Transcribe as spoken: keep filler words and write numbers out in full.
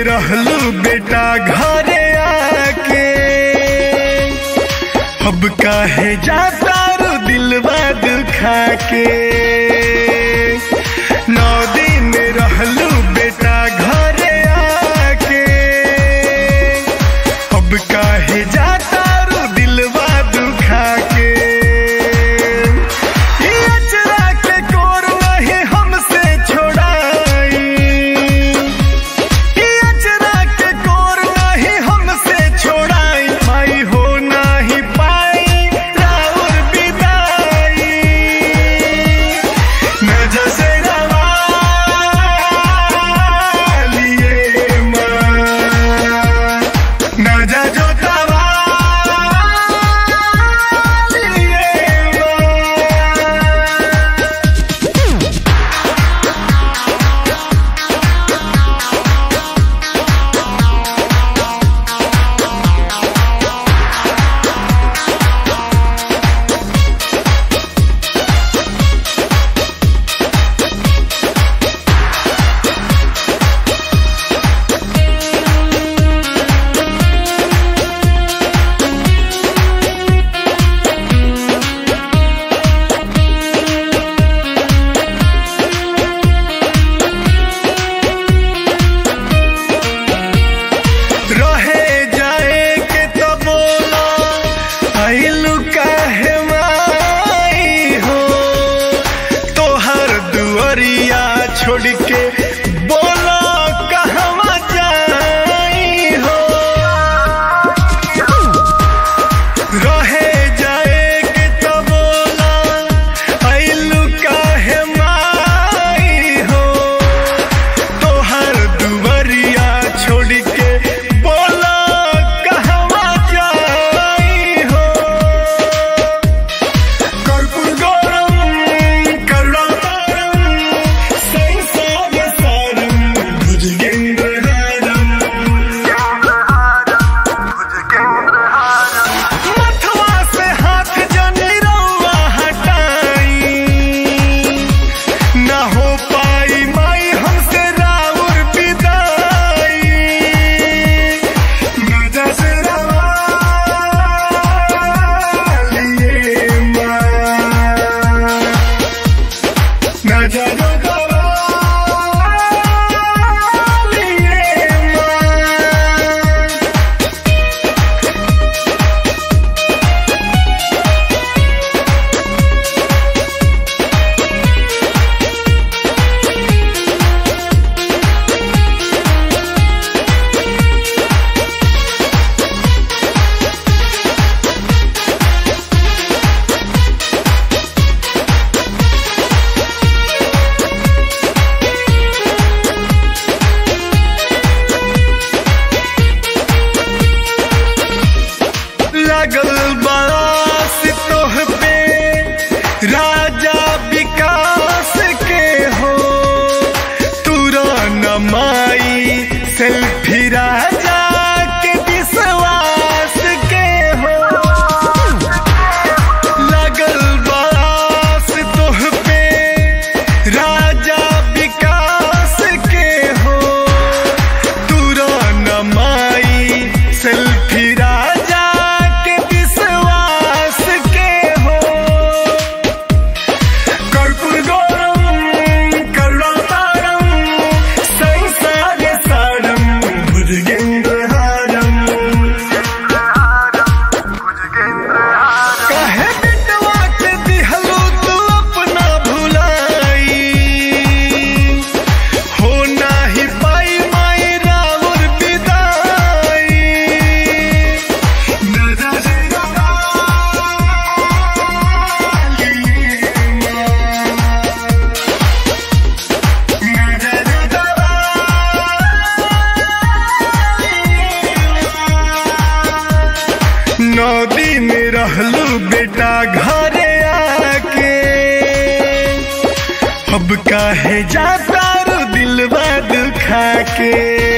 रहलू बेटा घरे आके, अब काहे जाता रू दिलवा दुखा के। नौ दिन रहलू बेटा घरे आके, अब काहे जाता रू दिलवा दुखा के। छोड़ के बोला कहवा जाई हो, रहे जाए के तो बोला आइलू काहे माई हो। तोहर दुवरिया छोड़ के बोला कहवा जाई हो। कर्पूर गौरम करुणा लागल बास तोह पे राजा विकास के हो। तुरा नमाई सेल्फी राजा के विश्वास के हो। लागल बास तोह पे राजा विकास के हो। तुरा नमाई सेल्फी नौ दिन रहलू बेटा घरे आके, अब काहे जाता रू दिलवा दुखा के।